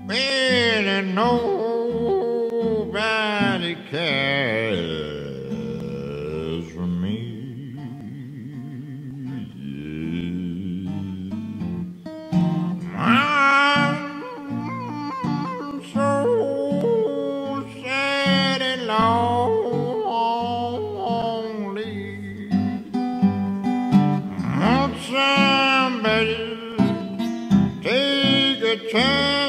Really nobody cares for me. I'm so sad and lonely. Want somebody take a chance.